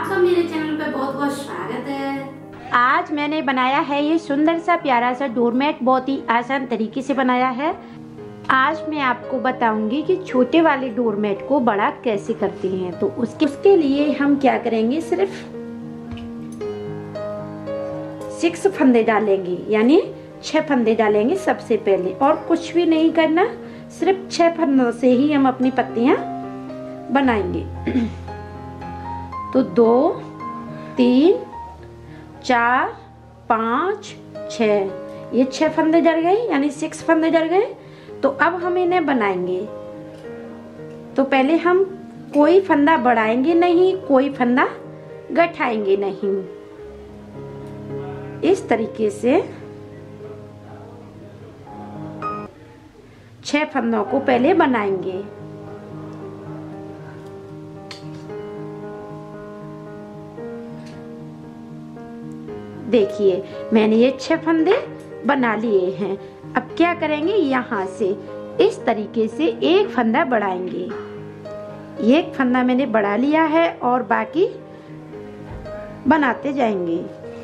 आप सब मेरे चैनल पे बहुत बहुत स्वागत है। आज मैंने बनाया है ये सुंदर सा प्यारा सा डोरमेट, बहुत ही आसान तरीके से बनाया है। आज मैं आपको बताऊंगी कि छोटे वाले डोरमेट को बड़ा कैसे करते हैं। तो उसके लिए हम क्या करेंगे, सिर्फ 6 फंदे डालेंगे, यानी 6 फंदे डालेंगे सबसे पहले, और कुछ भी नहीं करना, सिर्फ 6 फंदों से ही हम अपनी पत्तियां बनाएंगे। तो 2 3 4 5 6, ये 6 फंदे जड़ गए, यानी 6 फंदे जड़ गए। तो अब हम इन्हें बनाएंगे। तो पहले हम कोई फंदा बढ़ाएंगे नहीं, कोई फंदा गठाएंगे नहीं। इस तरीके से 6 फंदों को पहले बनाएंगे। देखिए मैंने ये 6 फंदे बना लिए हैं। अब क्या करेंगे, यहाँ से इस तरीके से एक फंदा बढ़ाएंगे। एक फंदा मैंने बढ़ा लिया है और बाकी बनाते जाएंगे।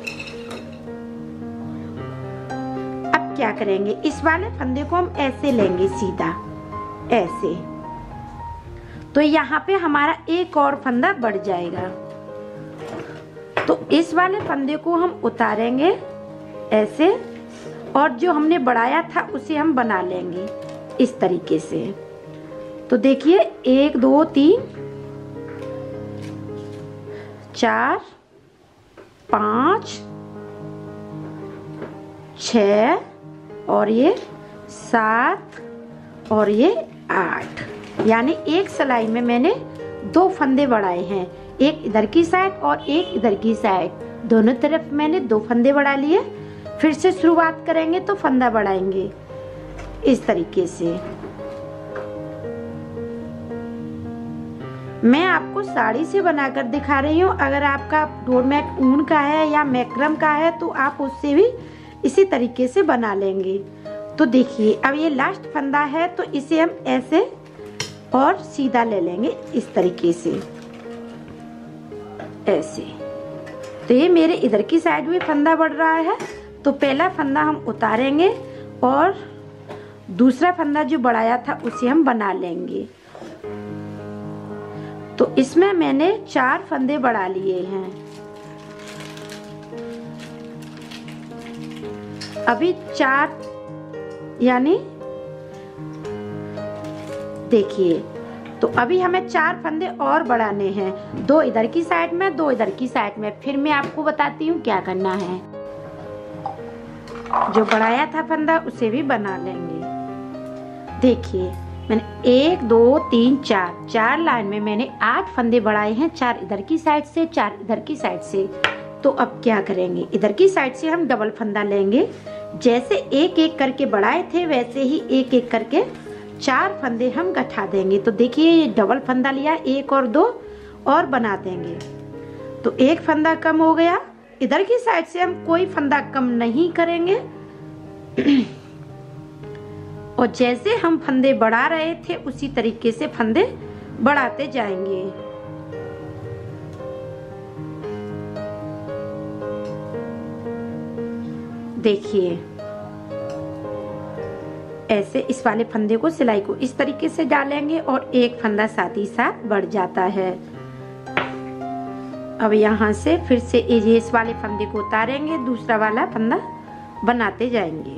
अब क्या करेंगे, इस वाले फंदे को हम ऐसे लेंगे, सीधा ऐसे। तो यहाँ पे हमारा एक और फंदा बढ़ जाएगा। तो इस वाले फंदे को हम उतारेंगे ऐसे, और जो हमने बढ़ाया था उसे हम बना लेंगे इस तरीके से। तो देखिए 1 2 3 4 5 6 और ये 7 और ये 8, यानी एक सिलाई में मैंने 2 फंदे बढ़ाए हैं, एक इधर की साइड और एक इधर की साइड, दोनों तरफ मैंने 2 फंदे बढ़ा लिए। फिर से शुरुआत करेंगे तो फंदा बढ़ाएंगे इस तरीके से। मैं आपको साड़ी से बनाकर दिखा रही हूँ। अगर आपका डोरमेट ऊन का है या मैक्रम का है तो आप उससे भी इसी तरीके से बना लेंगे। तो देखिए अब ये लास्ट फंदा है, तो इसे हम ऐसे और सीधा ले लेंगे इस तरीके से, ऐसे। तो ये मेरे इधर की साइड में फंदा बढ़ रहा है। तो पहला फंदा हम उतारेंगे और दूसरा फंदा जो बढ़ाया था उसे हम बना लेंगे। तो इसमें मैंने 4 फंदे बढ़ा लिए हैं। अभी 4, यानी देखिए, तो अभी हमें 4 फंदे और बढ़ाने हैं, 2 इधर की साइड में, 2 इधर की साइड में। फिर मैं आपको बताती हूँ क्या करना है। जो बढ़ाया था फंदा उसे भी बना लेंगे। देखिए मैंने 1 2 3 4 लाइन में मैंने 8 फंदे बढ़ाए हैं, 4 इधर की साइड से, 4 इधर की साइड से। तो अब क्या करेंगे, इधर की साइड से हम डबल फंदा लेंगे। जैसे एक एक करके बढ़ाए थे वैसे ही एक एक करके 4 फंदे हम गठा देंगे। तो देखिए ये डबल फंदा लिया, 1 और 2 और बना देंगे। तो एक फंदा कम हो गया। इधर की साइड से हम कोई फंदा कम नहीं करेंगे। और जैसे हम फंदे बढ़ा रहे थे उसी तरीके से फंदे बढ़ाते जाएंगे। देखिए ऐसे इस वाले फंदे को, सिलाई को इस तरीके से डालेंगे और एक फंदा साथ ही साथ बढ़ जाता है। अब यहाँ से फिर से ये इस वाले फंदे को उतारेंगे, दूसरा वाला फंदा बनाते जाएंगे।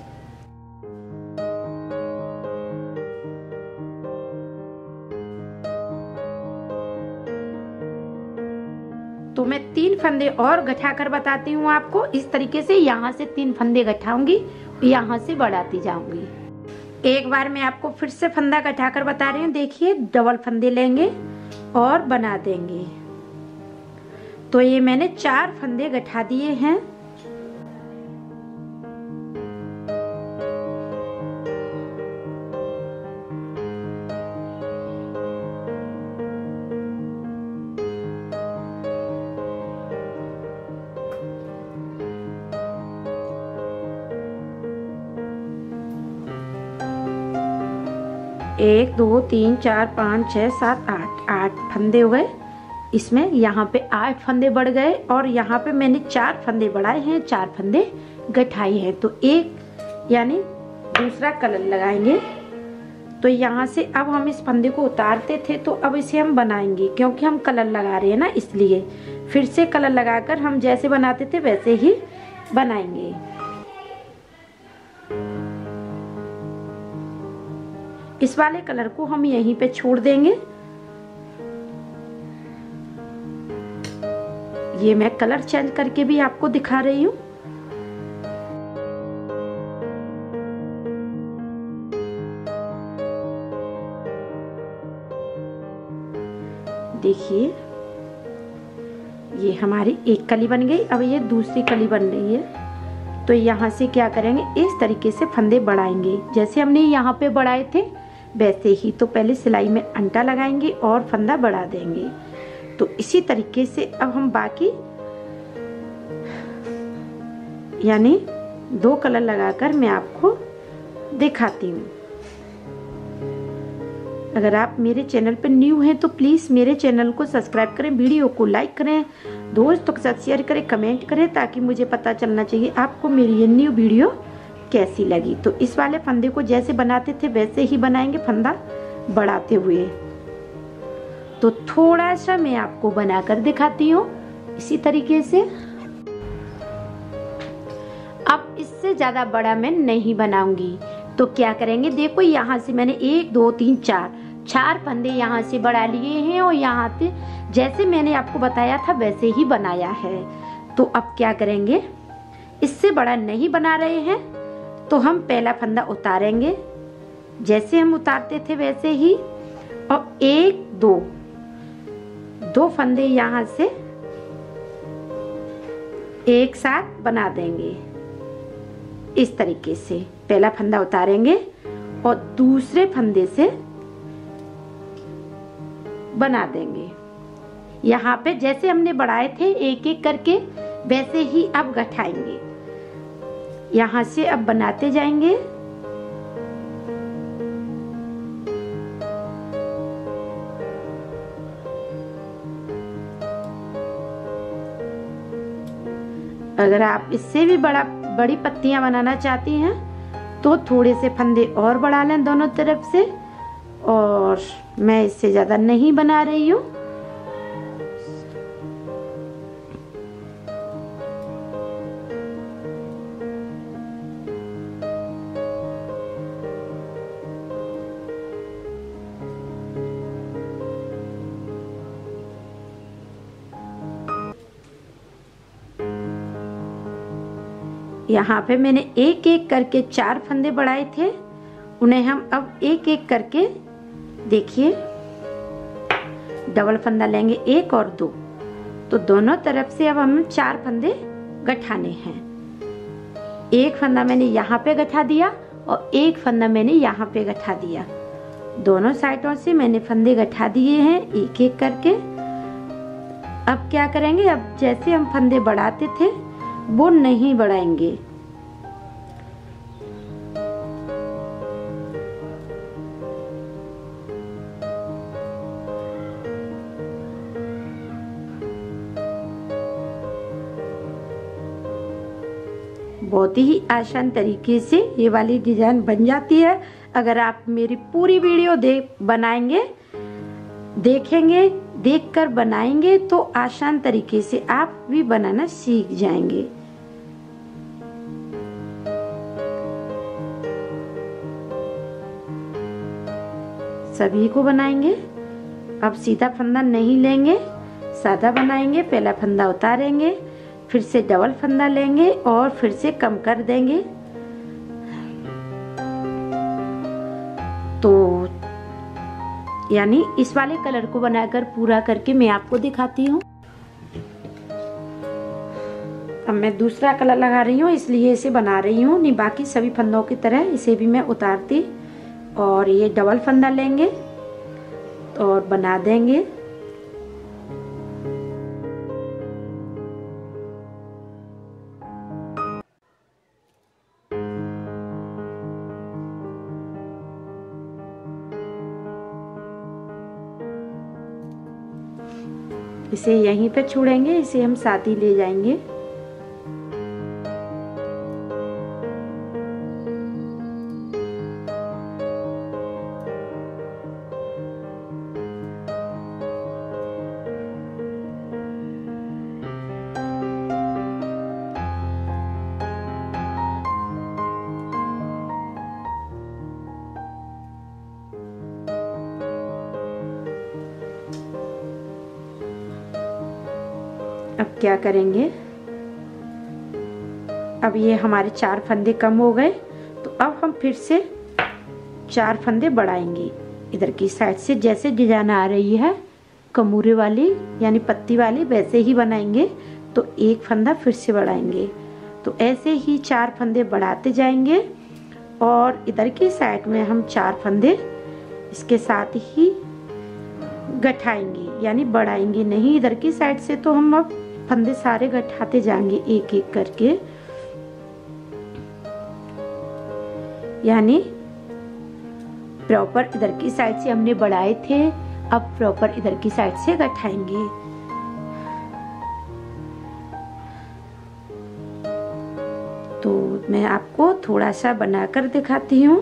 तो मैं 3 फंदे और गठा कर बताती हूँ आपको। इस तरीके से यहाँ से 3 फंदे गठाऊंगी, यहाँ से बढ़ाती जाऊंगी। एक बार मैं आपको फिर से फंदा गठा कर बता रही हूँ। देखिए डबल फंदे लेंगे और बना देंगे। तो ये मैंने 4 फंदे गठा दिए हैं। एक 2 3 4 5 6 7 8 फंदे हो गए। इसमें यहाँ पे 8 फंदे बढ़ गए और यहाँ पे मैंने 4 फंदे बढ़ाए हैं, 4 फंदे गठाए हैं। तो एक यानी दूसरा कलर लगाएंगे। तो यहाँ से अब हम इस फंदे को उतारते थे, तो अब इसे हम बनाएंगे क्योंकि हम कलर लगा रहे हैं ना, इसलिए फिर से कलर लगाकर हम जैसे बनाते थे वैसे ही बनाएंगे। इस वाले कलर को हम यहीं पे छोड़ देंगे। ये मैं कलर चेंज करके भी आपको दिखा रही हूँ। देखिए ये हमारी एक कली बन गई। अब ये दूसरी कली बन रही है। तो यहाँ से क्या करेंगे, इस तरीके से फंदे बढ़ाएंगे जैसे हमने यहाँ पे बढ़ाए थे वैसे ही। तो पहले सिलाई में अंटा लगाएंगे और फंदा बढ़ा देंगे। तो इसी तरीके से अब हम बाकी यानी 2 कलर लगाकर मैं आपको दिखाती हूँ। अगर आप मेरे चैनल पर न्यू हैं तो प्लीज मेरे चैनल को सब्सक्राइब करें, वीडियो को लाइक करें, दोस्तों के साथ शेयर करें, कमेंट करें, ताकि मुझे पता चलना चाहिए आपको मेरी ये न्यू वीडियो कैसी लगी। तो इस वाले फंदे को जैसे बनाते थे वैसे ही बनाएंगे, फंदा बढ़ाते हुए। तो थोड़ा सा मैं आपको बनाकर दिखाती हूँ इसी तरीके से। अब इससे ज्यादा बड़ा मैं नहीं बनाऊंगी। तो क्या करेंगे, देखो यहाँ से मैंने 1 2 3 4 फंदे यहाँ से बढ़ा लिए हैं और यहाँ से जैसे मैंने आपको बताया था वैसे ही बनाया है। तो अब क्या करेंगे, इससे बड़ा नहीं बना रहे हैं तो हम पहला फंदा उतारेंगे जैसे हम उतारते थे वैसे ही, और 1 2 फंदे यहाँ से एक साथ बना देंगे। इस तरीके से पहला फंदा उतारेंगे और दूसरे फंदे से बना देंगे। यहाँ पे जैसे हमने बढ़ाए थे एक एक करके वैसे ही अब गठाएंगे। यहाँ से अब बनाते जाएंगे। अगर आप इससे भी बड़ी पत्तियां बनाना चाहती हैं तो थोड़े से फंदे और बढ़ा लें दोनों तरफ से, और मैं इससे ज्यादा नहीं बना रही हूँ। यहाँ पे मैंने एक एक करके 4 फंदे बढ़ाए थे, उन्हें हम अब एक एक करके देखिए डबल फंदा लेंगे 1 और 2। तो दोनों तरफ से अब हम 4 फंदे गठाने हैं। एक फंदा मैंने यहाँ पे गठा दिया और एक फंदा मैंने यहाँ पे गठा दिया। दोनों साइडों से मैंने फंदे गठा दिए हैं एक एक करके। अब क्या करेंगे, अब जैसे हम फंदे बढ़ाते थे वो नहीं बढ़ाएंगे। बहुत ही आसान तरीके से ये वाली डिजाइन बन जाती है। अगर आप मेरी पूरी वीडियो देखेंगे, देखकर बनाएंगे तो आसान तरीके से आप भी बनाना सीख जाएंगे। सभी को बनाएंगे। अब सीधा फंदा नहीं लेंगे, सादा बनाएंगे। पहला फंदा उतारेंगे, फिर से डबल फंदा लेंगे और फिर से कम कर देंगे। तो यानी इस वाले कलर को बनाकर पूरा करके मैं आपको दिखाती हूँ। अब मैं दूसरा कलर लगा रही हूँ इसलिए इसे बना रही हूँ, नहीं बाकी सभी फंदों की तरह इसे भी मैं उतारती और ये डबल फंदा लेंगे और बना देंगे। इसे यहीं पे छोड़ेंगे, इसे हम साथ ही ले जाएंगे। अब क्या करेंगे, अब ये हमारे 4 फंदे कम हो गए, तो अब हम फिर से 4 फंदे बढ़ाएंगे इधर की साइड से। जैसे डिजाइन आ रही है कमूरे वाली यानी पत्ती वाली, वैसे ही बनाएंगे। तो 1 फंदा फिर से बढ़ाएंगे। तो ऐसे ही 4 फंदे बढ़ाते जाएंगे और इधर की साइड में हम 4 फंदे इसके साथ ही गठाएंगे यानी बढ़ाएंगे नहीं इधर की साइड से। तो हम अब फंदे सारे गठाते जाएंगे एक एक करके, यानी प्रॉपर इधर की साइड से हमने बढ़ाए थे, अब प्रॉपर इधर की साइड से गठाएंगे। तो मैं आपको थोड़ा सा बनाकर दिखाती हूँ।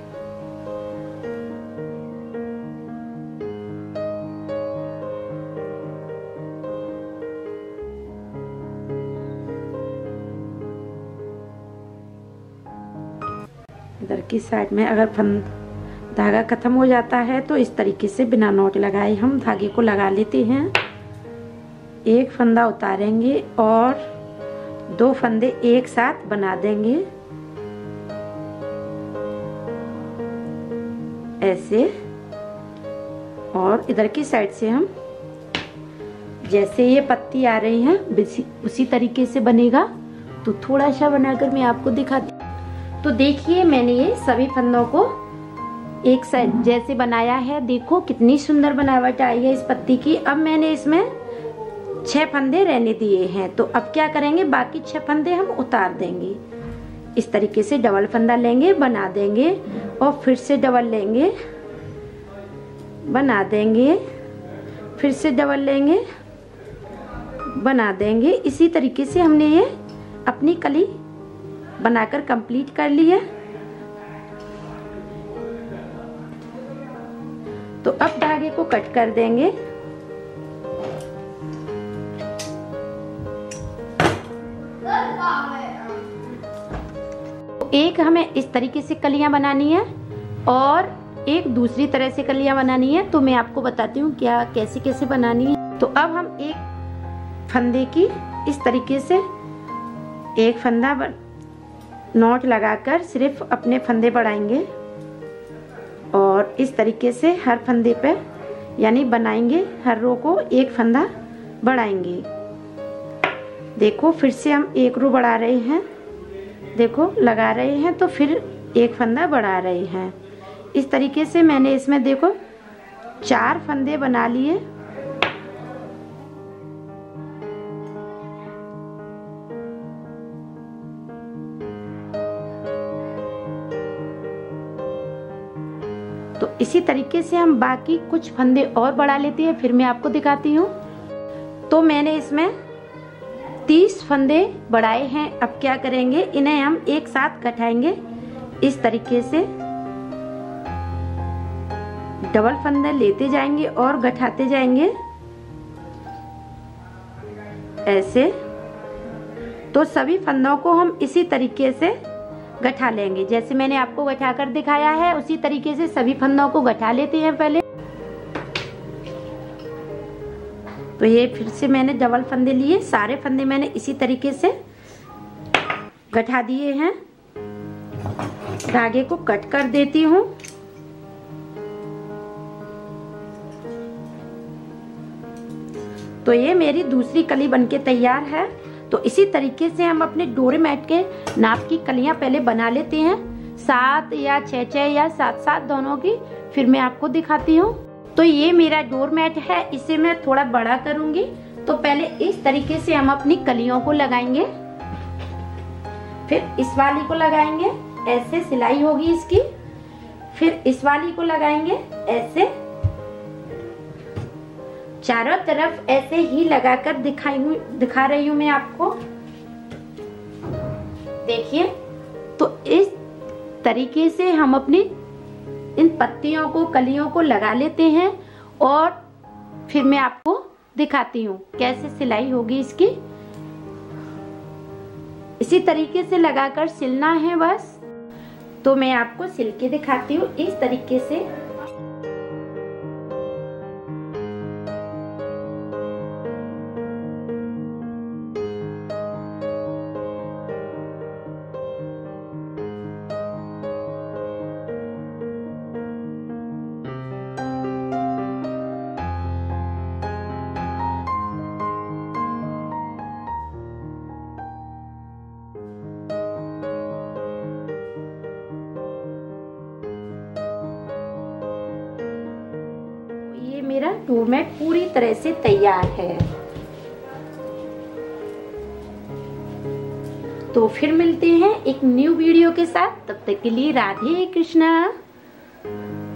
इधर की साइड में अगर धागा खत्म हो जाता है तो इस तरीके से बिना नॉट लगाए हम धागे को लगा लेते हैं। 1 फंदा उतारेंगे और 2 फंदे एक साथ बना देंगे ऐसे। और इधर की साइड से हम जैसे ये पत्ती आ रही है उसी तरीके से बनेगा। तो थोड़ा सा बनाकर मैं आपको दिखाती। तो देखिए मैंने ये सभी फंदों को एक साइड जैसे बनाया है। देखो कितनी सुंदर बनावट आई है इस पत्ती की। अब मैंने इसमें 6 फंदे रहने दिए हैं। तो अब क्या करेंगे, बाकी 6 फंदे हम उतार देंगे। इस तरीके से डबल फंदा लेंगे, बना देंगे और फिर से डबल लेंगे, बना देंगे, फिर से डबल लेंगे, बना देंगे। इसी तरीके से हमने ये अपनी कली बनाकर कंप्लीट कर ली है। तो अब धागे को कट कर देंगे। एक हमें इस तरीके से कलियां बनानी है और एक दूसरी तरह से कलियां बनानी है। तो मैं आपको बताती हूँ क्या कैसे कैसे बनानी है। तो अब हम एक फंदे की इस तरीके से एक फंदा नॉट लगाकर सिर्फ अपने फंदे बढ़ाएंगे और इस तरीके से हर फंदे पे यानी बनाएंगे, हर रो को एक फंदा बढ़ाएंगे। देखो फिर से हम एक रो बढ़ा रहे हैं, देखो लगा रहे हैं तो फिर एक फंदा बढ़ा रहे हैं। इस तरीके से मैंने इसमें देखो 4 फंदे बना लिए। तो इसी तरीके से हम बाकी कुछ फंदे और बढ़ा लेते हैं, फिर मैं आपको दिखाती हूँ। तो मैंने इसमें 30 फंदे बढ़ाए हैं। अब क्या करेंगे, इन्हें हम एक साथ गठाएंगे इस तरीके से। डबल फंदे लेते जाएंगे और गठाते जाएंगे ऐसे। तो सभी फंदों को हम इसी तरीके से गठा लेंगे, जैसे मैंने आपको गठा कर दिखाया है उसी तरीके से सभी फंदों को गठा लेते हैं पहले। तो ये फिर से मैंने डबल फंदे लिए, सारे फंदे मैंने इसी तरीके से गठा दिए हैं। धागे को कट कर देती हूँ। तो ये मेरी दूसरी कली बनके तैयार है। तो इसी तरीके से हम अपने डोरमेट के नाप की कलियां पहले बना लेते हैं, 7 या 6 या 7 दोनों की, फिर मैं आपको दिखाती हूँ। तो ये मेरा डोरमेट है, इसे मैं थोड़ा बड़ा करूंगी। तो पहले इस तरीके से हम अपनी कलियों को लगाएंगे, फिर इस वाली को लगाएंगे ऐसे, सिलाई होगी इसकी। फिर इस वाली को लगाएंगे ऐसे, चारों तरफ ऐसे ही लगाकर दिखा रही हूँ मैं आपको। देखिए, तो इस तरीके से हम अपनी इन पत्तियों को, कलियों को लगा लेते हैं और फिर मैं आपको दिखाती हूँ कैसे सिलाई होगी इसकी। इसी तरीके से लगाकर सिलना है बस। तो मैं आपको सिल के दिखाती हूँ इस तरीके से। मेरा डोरमेट पूरी तरह से तैयार है। तो फिर मिलते हैं एक न्यू वीडियो के साथ। तब तक के लिए राधे कृष्णा।